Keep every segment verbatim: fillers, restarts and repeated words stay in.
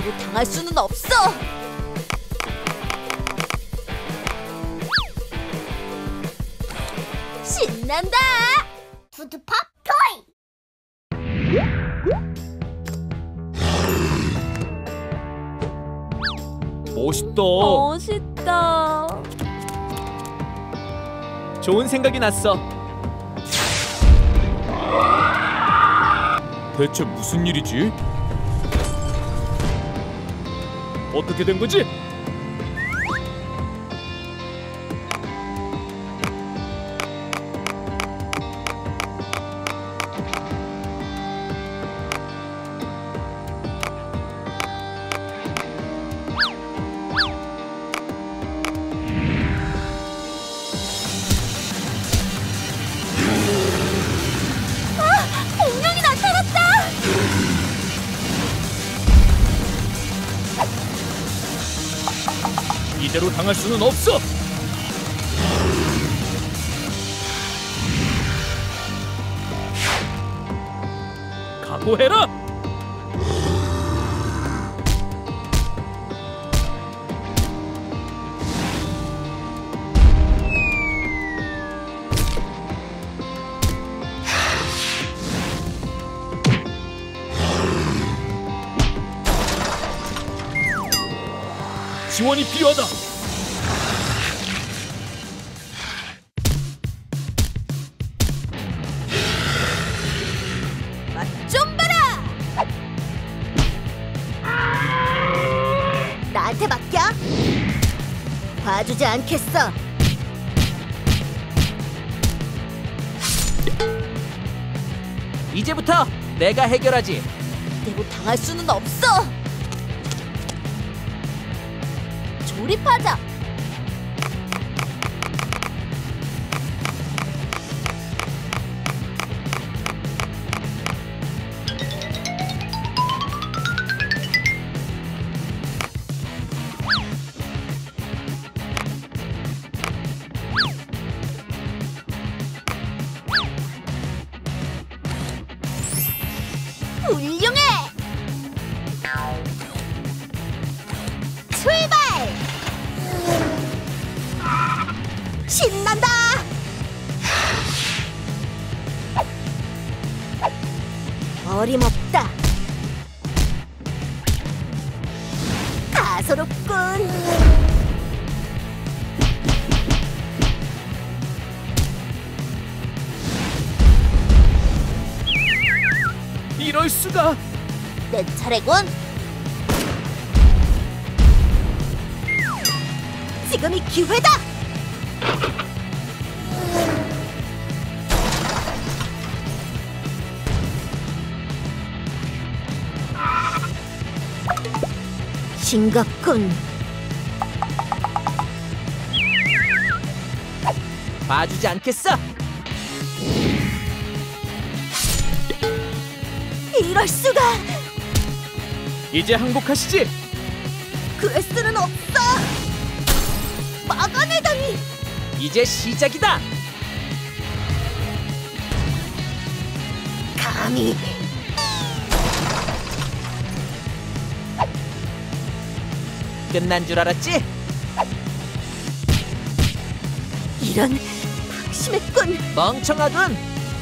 대로 당할 수는 없어. 신난다. 푸드팝 토이. 멋있다. 멋있다. 좋은 생각이 났어. 대체 무슨 일이지? 어떻게 된 거지? 공룡이 나타났다. 이대로 당할 수는 없어. 각오해라. 지원이 필요하다. 맛 좀 봐라. 나한테 맡겨. 봐주지 않겠어. 이제부터 내가 해결하지. 대로 당할 수는 없어. 조립하자. 훌륭해. 출발. 신난다. 어림없다. 가소롭군. 이럴 수가. 내 차례군. 지금이 기회다. 싱겁군. 봐주지 않겠어. 이럴 수가. 이제 항복하시지. 그럴 수는 없어. 막아내다니. 이제 시작이다. 감히. 끝난 줄 알았지? 이런 심했군. 멍청하군.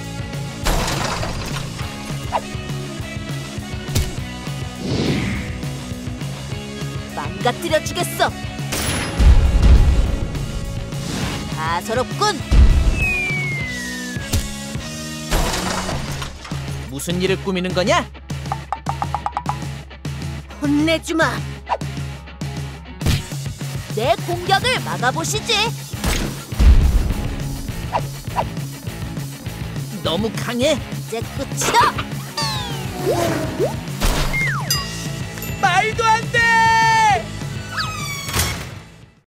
망가뜨려 주겠어. 가소롭군. 무슨 일을 꾸미는 거냐? 혼내주마. 내 공격을 막아보시지. 너무 강해. 이제 끝이다. 말도 안 돼!